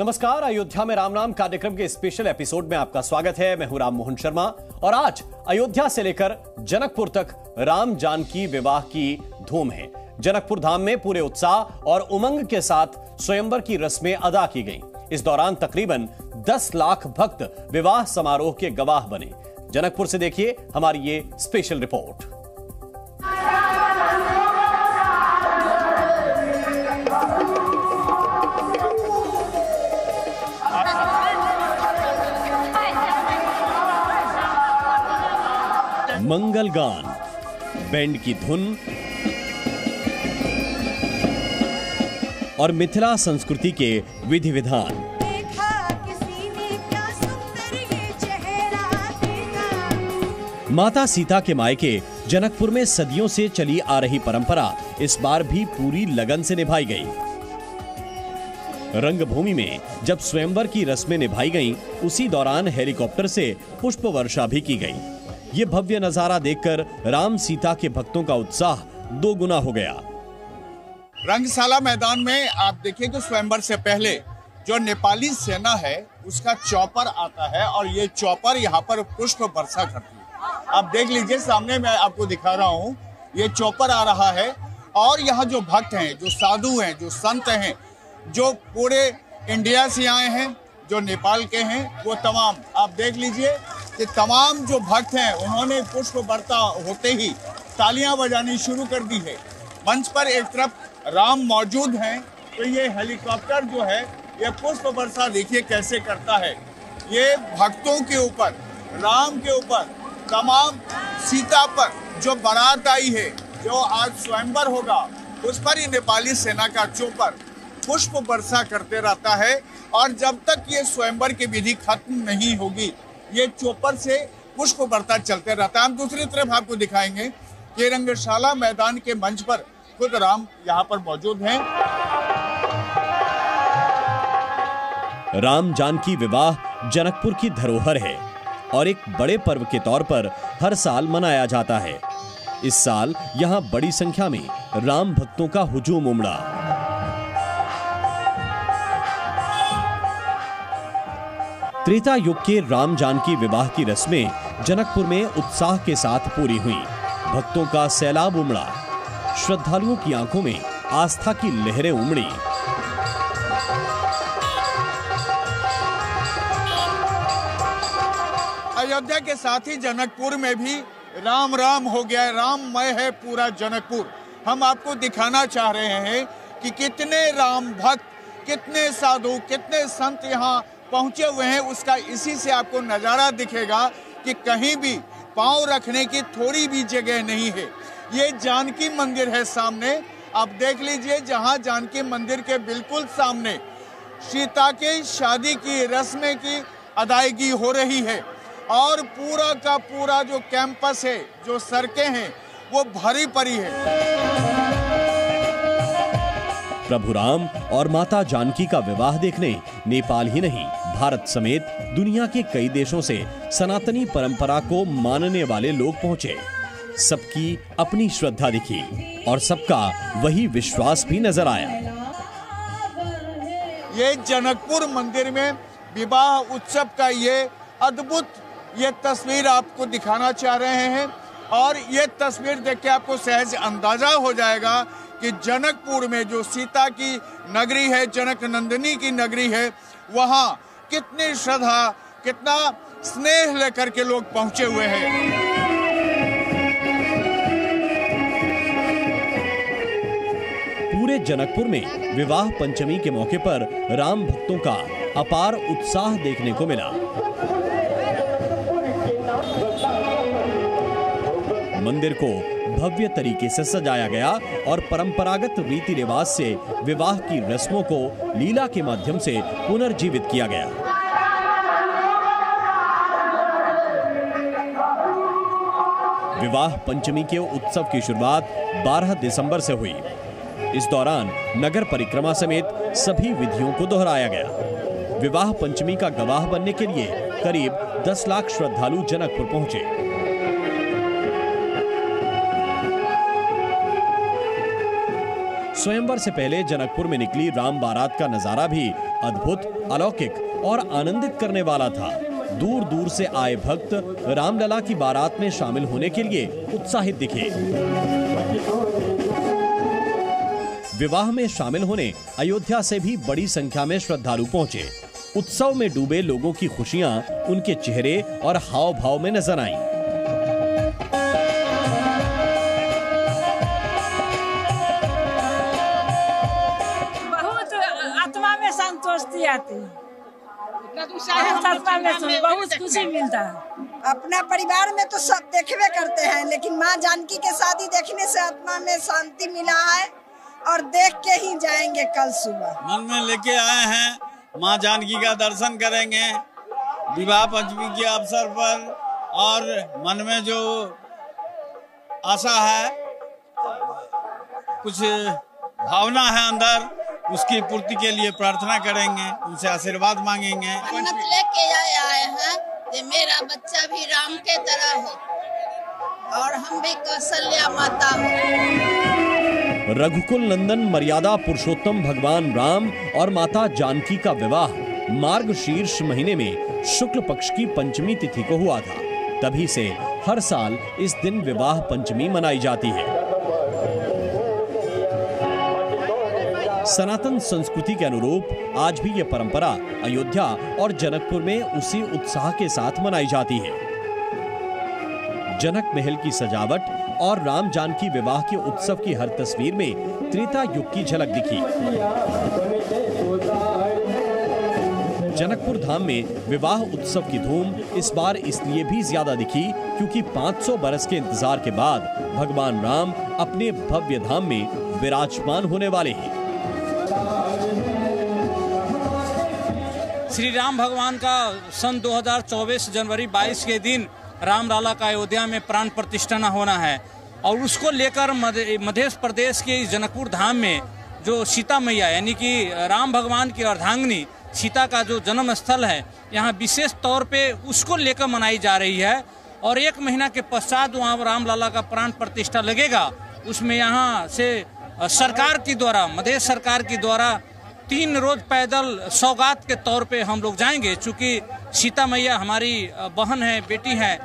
नमस्कार, अयोध्या में राम नाम कार्यक्रम के स्पेशल एपिसोड में आपका स्वागत है। मैं हूं राम मोहन शर्मा और आज अयोध्या से लेकर जनकपुर तक राम जानकी विवाह की धूम है। जनकपुर धाम में पूरे उत्साह और उमंग के साथ स्वयंवर की रस्में अदा की गईं। इस दौरान तकरीबन 10 लाख भक्त विवाह समारोह के गवाह बने। जनकपुर से देखिए हमारी ये स्पेशल रिपोर्ट। मंगल गान, बैंड की धुन और मिथिला संस्कृति के विधि विधान। माता सीता के मायके जनकपुर में सदियों से चली आ रही परंपरा इस बार भी पूरी लगन से निभाई गई। रंगभूमि में जब स्वयंवर की रस्में निभाई गईं, उसी दौरान हेलीकॉप्टर से पुष्प वर्षा भी की गई। ये भव्य नजारा देखकर राम सीता के भक्तों का उत्साह दो गुना हो गया। रंगशाला मैदान में आप देखिए कि स्वयंवर से पहले जो नेपाली सेना है उसका चॉपर आता है और ये चॉपर यहाँ पर पुष्प वर्षा करती है। आप देख लीजिए, सामने मैं आपको दिखा रहा हूँ, ये चॉपर आ रहा है और यहाँ जो भक्त हैं, जो साधु हैं, जो संत हैं, जो पूरे इंडिया से आए हैं, जो नेपाल के हैं, वो तमाम आप देख लीजिए कि तमाम जो भक्त हैं उन्होंने पुष्प वर्षा होते ही तालियां बजानी शुरू कर दी है। मंच पर एक तरफ राम मौजूद हैं, तो ये हेलीकॉप्टर जो है ये पुष्प वर्षा देखिए कैसे करता है। ये भक्तों के ऊपर, राम के ऊपर, तमाम सीता पर जो बारात आई है, जो आज स्वयंवर होगा, उस पर ही नेपाली सेना का चोपर पुष्प वर्षा करते रहता है और जब तक ये स्वयंवर की विधि खत्म नहीं होगी ये चोपर से पुष्प वर्षा चलते रहता है। हम दूसरी तरफ आपको दिखाएंगे कि रंगशाला मैदान के मंच पर खुद राम यहाँ पर मौजूद हैं। राम जानकी विवाह जनकपुर की धरोहर है और एक बड़े पर्व के तौर पर हर साल मनाया जाता है। इस साल यहाँ बड़ी संख्या में राम भक्तों का हुजूम उमड़ा। त्रेता युग के राम जानकी विवाह की रस्में जनकपुर में उत्साह के साथ पूरी हुई। भक्तों का सैलाब उमड़ा, श्रद्धालुओं की आंखों में आस्था की लहरें उमड़ी। अयोध्या के साथ ही जनकपुर में भी राम राम हो गया, राममय है पूरा जनकपुर। हम आपको दिखाना चाह रहे हैं कि कितने राम भक्त, कितने साधु, कितने संत यहाँ पहुंचे हुए हैं। उसका इसी से आपको नजारा दिखेगा कि कहीं भी पांव रखने की थोड़ी भी जगह नहीं है। ये जानकी मंदिर है सामने, आप देख लीजिए, जहां जानकी मंदिर के बिल्कुल सामने सीता के शादी की रस्में की अदायगी हो रही है और पूरा का पूरा जो कैंपस है, जो सड़कें हैं, वो भरी पड़ी है। प्रभु राम और माता जानकी का विवाह देखने नेपाल ही नहीं, भारत समेत दुनिया के कई देशों से सनातनी परंपरा को मानने वाले लोग पहुंचे। सबकी अपनी श्रद्धा दिखी और सबका वही विश्वास भी नजर आया। ये जनकपुर मंदिर में विवाह उत्सव का ये अद्भुत ये तस्वीर आपको दिखाना चाह रहे हैं और ये तस्वीर देख के आपको सहज अंदाजा हो जाएगा कि जनकपुर में जो सीता की नगरी है, जनक नंदिनी की नगरी है, वहाँ कितनी श्रद्धा, कितना स्नेह लेकर के लोग पहुंचे हुए हैं। पूरे जनकपुर में विवाह पंचमी के मौके पर राम भक्तों का अपार उत्साह देखने को मिला। मंदिर को भव्य तरीके से सजाया गया और परंपरागत रीति रिवाज से विवाह की रस्मों को लीला के माध्यम से पुनर्जीवित किया गया। विवाह पंचमी के उत्सव की शुरुआत 12 दिसंबर से हुई। इस दौरान नगर परिक्रमा समेत सभी विधियों को दोहराया गया। विवाह पंचमी का गवाह बनने के लिए करीब 10 लाख श्रद्धालु जनकपुर पहुंचे। स्वयंवर से पहले जनकपुर में निकली राम बारात का नजारा भी अद्भुत, अलौकिक और आनंदित करने वाला था। दूर दूर से आए भक्त रामलला की बारात में शामिल होने के लिए उत्साहित दिखे। विवाह में शामिल होने अयोध्या से भी बड़ी संख्या में श्रद्धालु पहुंचे। उत्सव में डूबे लोगों की खुशियां उनके चेहरे और हाव भाव में नजर आईं। बहुत आत्मा में संतुष्टि आती है, बहुत खुशी मिलता है। अपना परिवार में तो सब देखबे करते हैं, लेकिन माँ जानकी के शादी देखने से आत्मा में शांति मिला है और देख के ही जाएंगे कल सुबह। मन में लेके आए हैं, माँ जानकी का दर्शन करेंगे विवाह पंचमी के अवसर पर, और मन में जो आशा है, कुछ भावना है अंदर, उसकी पूर्ति के लिए प्रार्थना करेंगे, उनसे आशीर्वाद मांगेंगे। मन्नत लेके आए हैं कि मेरा बच्चा भी राम के तरह हो और हम भी कौशल्या माता हो। रघुकुल नंदन मर्यादा पुरुषोत्तम भगवान राम और माता जानकी का विवाह मार्गशीर्ष महीने में शुक्ल पक्ष की पंचमी तिथि को हुआ था। तभी से हर साल इस दिन विवाह पंचमी मनाई जाती है। सनातन संस्कृति के अनुरूप आज भी यह परंपरा अयोध्या और जनकपुर में उसी उत्साह के साथ मनाई जाती है। जनक महल की सजावट और राम जानकी विवाह के उत्सव की हर तस्वीर में त्रेता युग की झलक दिखी। जनकपुर धाम में विवाह उत्सव की धूम इस बार इसलिए भी ज्यादा दिखी क्योंकि 500 बरस के इंतजार के बाद भगवान राम अपने भव्य धाम में विराजमान होने वाले हैं। श्री राम भगवान का सन 2024 जनवरी 22 के दिन रामलला का अयोध्या में प्राण प्रतिष्ठा होना है, और उसको लेकर मध्य प्रदेश के इस जनकपुर धाम में जो सीता मैया यानी कि राम भगवान की अर्धांगिनी सीता का जो जन्म स्थल है, यहाँ विशेष तौर पे उसको लेकर मनाई जा रही है। और 1 महीना के पश्चात वहाँ रामलला का प्राण प्रतिष्ठा लगेगा। उसमें यहाँ से सरकार के द्वारा, मध्य सरकार के द्वारा 3 रोज पैदल सौगात के तौर पे हम लोग जाएंगे, चूंकि सीता मैया हमारी बहन है, बेटी है।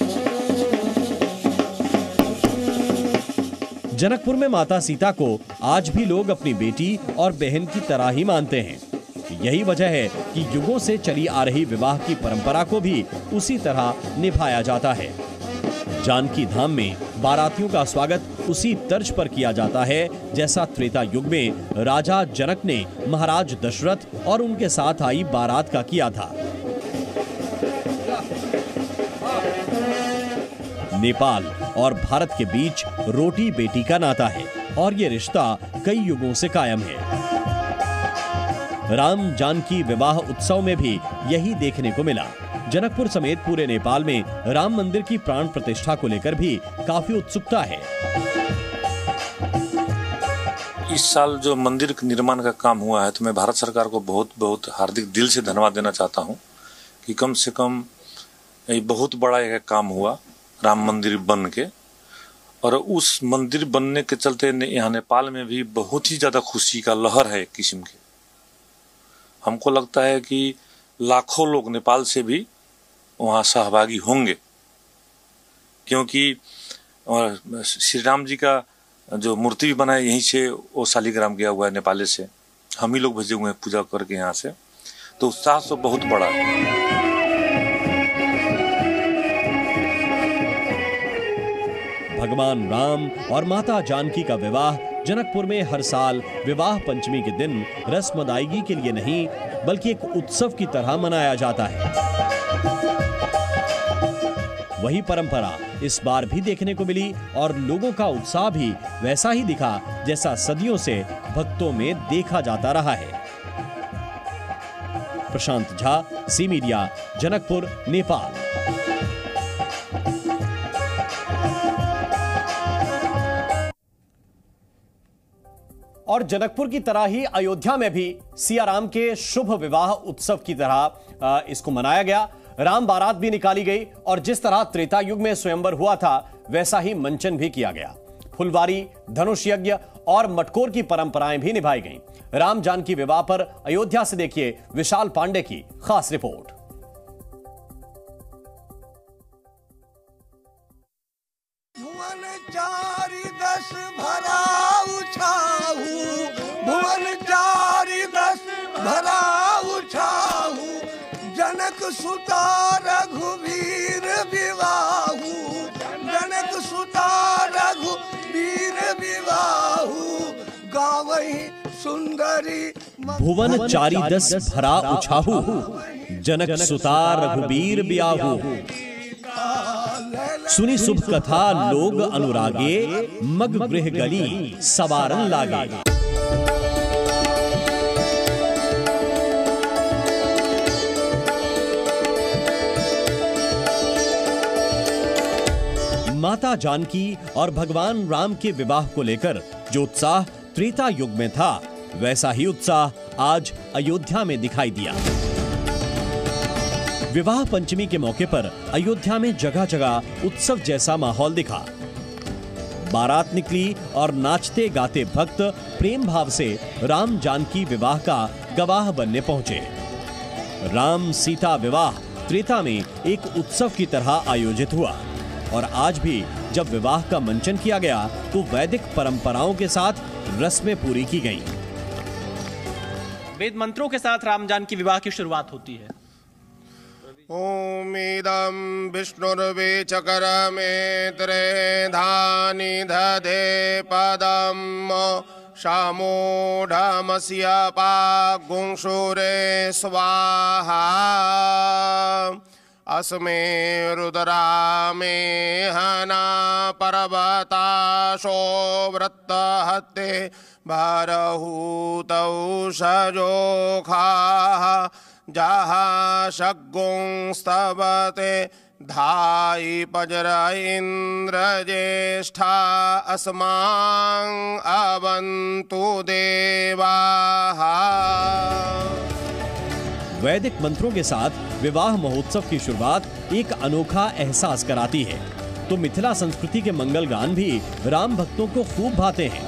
जनकपुर में माता सीता को आज भी लोग अपनी बेटी और बहन की तरह ही मानते हैं। यही वजह है कि युगों से चली आ रही विवाह की परंपरा को भी उसी तरह निभाया जाता है। जानकी धाम में बारातियों का स्वागत उसी तर्ज पर किया जाता है जैसा त्रेता युग में राजा जनक ने महाराज दशरथ और उनके साथ आई बारात का किया था। नेपाल और भारत के बीच रोटी बेटी का नाता है और ये रिश्ता कई युगों से कायम है। राम जानकी विवाह उत्सव में भी यही देखने को मिला। जनकपुर समेत पूरे नेपाल में राम मंदिर की प्राण प्रतिष्ठा को लेकर भी काफी उत्सुकता है। इस साल जो मंदिर निर्माण का काम हुआ है, तो मैं भारत सरकार को बहुत बहुत हार्दिक दिल से धन्यवाद देना चाहता हूं कि कम से कम बहुत बड़ा एक काम हुआ राम मंदिर बन के, और उस मंदिर बनने के चलते यहाँ नेपाल में भी बहुत ही ज्यादा खुशी का लहर है। एक किस्म के हमको लगता है कि लाखों लोग नेपाल से भी वहाँ सहभागी होंगे, क्योंकि श्री राम जी का जो मूर्ति भी बना है यहीं से, वो शालिग्राम गया हुआ है नेपाल से, हम ही लोग भेजे हुए हैं पूजा करके यहाँ से, तो उत्साह तो बहुत बड़ा है। भगवान राम और माता जानकी का विवाह जनकपुर में हर साल विवाह पंचमी के दिन रस्म अदायगी के लिए नहीं बल्कि एक उत्सव की तरह मनाया जाता है। वही परंपरा इस बार भी देखने को मिली और लोगों का उत्साह भी वैसा ही दिखा जैसा सदियों से भक्तों में देखा जाता रहा है। प्रशांत झा, सी मीडिया, जनकपुर, नेपाल। और जनकपुर की तरह ही अयोध्या में भी सियाराम के शुभ विवाह उत्सव की तरह इसको मनाया गया। राम बारात भी निकाली गई और जिस तरह त्रेता युग में स्वयंवर हुआ था वैसा ही मंचन भी किया गया। फुलवारी, धनुष यज्ञ और मटकोर की परंपराएं भी निभाई गईं। राम जानकी विवाह पर अयोध्या से देखिए विशाल पांडे की खास रिपोर्ट। भुवन चारि दस भराऊ छाहू, भुवन चारि दस भराऊ छाहू, जनक सुता रघुवीर विवाहू, जनक सुता रघुवीर विवाहू, गावही सुंदरी भुवन चारि दस भरा उछाहू, जनक सुता रघुवीर ब्याहू। सुनी शुभ कथा लोग अनुरागे, मग गृह गली सवारन लागे। माता जानकी और भगवान राम के विवाह को लेकर जो उत्साह त्रेता युग में था, वैसा ही उत्साह आज अयोध्या में दिखाई दिया। विवाह पंचमी के मौके पर अयोध्या में जगह जगह उत्सव जैसा माहौल दिखा। बारात निकली और नाचते गाते भक्त प्रेम भाव से राम जानकी विवाह का गवाह बनने पहुंचे। राम सीता विवाह त्रेता में एक उत्सव की तरह आयोजित हुआ और आज भी जब विवाह का मंचन किया गया तो वैदिक परंपराओं के साथ रस्में पूरी की गईं। वेद मंत्रों के साथ राम जानकी विवाह की शुरुआत होती है। ओम इदं विष्णुर्विचकरमे त्रेधानि दधे पदं शामूढमस्य पागुंशुरे स्वाहा अस्मे रुद्रामे हना पर्वताशो वृत्तहते भारहूतौ सजोखाः जहाँ शग्गुं स्तवते धाई पजर इंद्र ज्येष्ठा अस्मां अवन्तु देवाः। वैदिक मंत्रों के साथ विवाह महोत्सव की शुरुआत एक अनोखा एहसास कराती है, तो मिथिला संस्कृति के मंगल गान भी राम भक्तों को खूब भाते हैं।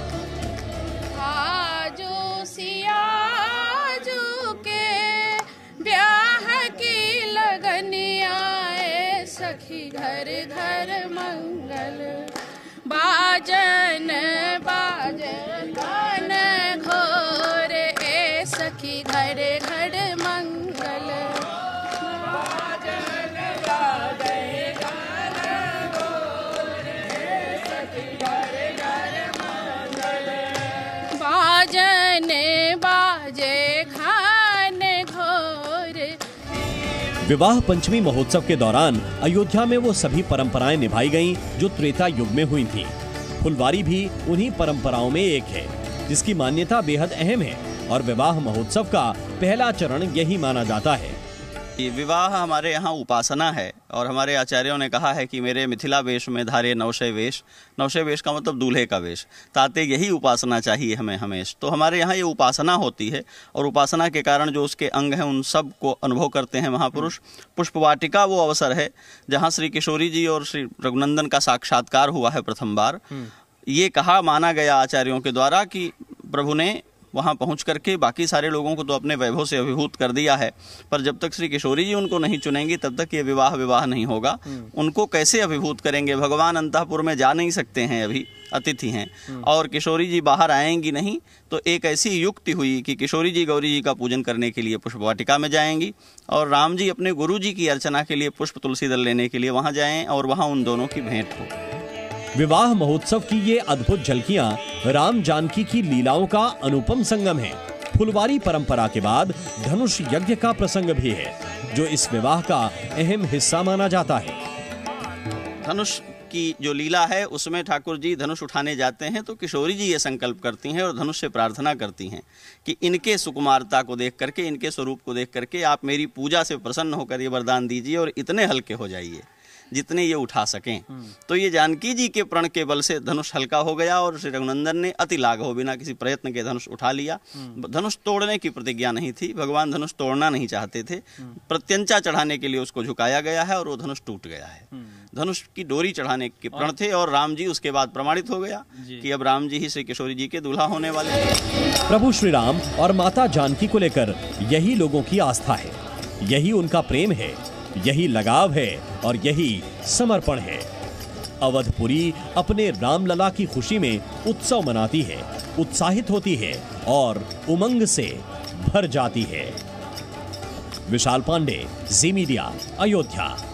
घर घर मंगल बाजन बाजन गान घोर ए सखी घर घर मंगल बाजन बाजन गान घोर ए सखी घर घर मंगल बाजन बाजे खान घोर। विवाह पंचमी महोत्सव के दौरान अयोध्या में वो सभी परंपराएं निभाई गईं जो त्रेता युग में हुई थीं। फुलवारी भी उन्हीं परंपराओं में एक है, जिसकी मान्यता बेहद अहम है और विवाह महोत्सव का पहला चरण यही माना जाता है। विवाह हमारे यहाँ उपासना है और हमारे आचार्यों ने कहा है कि मेरे मिथिला वेश में धारे नवशय वेश। नवशय वेश का मतलब दूल्हे का वेश, ताते यही उपासना चाहिए हमें हमेशा। तो हमारे यहाँ ये उपासना होती है और उपासना के कारण जो उसके अंग हैं उन सब को अनुभव करते हैं महापुरुष। पुष्प वाटिका वो अवसर है जहाँ श्री किशोरी जी और श्री रघुनंदन का साक्षात्कार हुआ है प्रथम बार। ये कहा माना गया आचार्यों के द्वारा कि प्रभु ने वहाँ पहुँच करके बाकी सारे लोगों को तो अपने वैभव से अभिभूत कर दिया है, पर जब तक श्री किशोरी जी उनको नहीं चुनेंगी तब तक ये विवाह नहीं होगा। उनको कैसे अभिभूत करेंगे? भगवान अंतःपुर में जा नहीं सकते हैं, अभी अतिथि हैं, और किशोरी जी बाहर आएंगी नहीं, तो एक ऐसी युक्ति हुई कि किशोरी जी गौरी जी का पूजन करने के लिए पुष्प वाटिका में जाएंगी और राम जी अपने गुरु जी की अर्चना के लिए पुष्प तुलसी दल लेने के लिए वहाँ जाएं और वहाँ उन दोनों की भेंट हो। विवाह महोत्सव की ये अद्भुत झलकियां राम जानकी की लीलाओं का अनुपम संगम है। फुलवारी परंपरा के बाद धनुष यज्ञ का प्रसंग भी है, जो इस विवाह का अहम हिस्सा माना जाता है। धनुष की जो लीला है उसमें ठाकुर जी धनुष उठाने जाते हैं तो किशोरी जी ये संकल्प करती हैं और धनुष से प्रार्थना करती हैं कि इनके सुकुमारता को देख करके, इनके स्वरूप को देख करके आप मेरी पूजा से प्रसन्न होकर ये वरदान दीजिए और इतने हल्के हो जाइए जितने ये उठा सकें। तो ये जानकी जी के प्रण के बल से धनुष हल्का हो गया और श्री रघुनंदन ने अति लाघव बिना किसी प्रयत्न के धनुष उठा लिया। धनुष तोड़ने की प्रतिज्ञा नहीं थी, भगवान धनुष तोड़ना नहीं चाहते थे, प्रत्यंचा चढ़ाने के लिए उसको झुकाया गया है और वो धनुष टूट गया है। धनुष की डोरी चढ़ाने के प्रण थे और राम जी उसके बाद प्रमाणित हो गया कि अब राम जी ही श्री किशोरी जी के दूल्हा होने वाले हैं। प्रभु श्री राम और माता जानकी को लेकर यही लोगों की आस्था है, यही उनका प्रेम है, यही लगाव है और यही समर्पण है। अवधपुरी अपने रामलला की खुशी में उत्सव मनाती है, उत्साहित होती है और उमंग से भर जाती है। विशाल पांडे, जी मीडिया, अयोध्या।